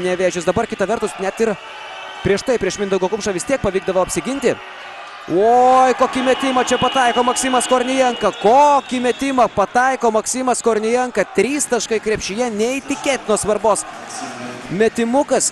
Nevėžis. Dabar kita vertus, net ir prieš tai, prieš Mindaugą Kumšą vis tiek pavykdavo apsiginti. Oi, kokį metimą čia pataiko Maksimas Kornijenka. Kokį metimą pataiko Maksimas Kornijenka. 3 taškai krepšyje, neįtikėtinos svarbos metimukas.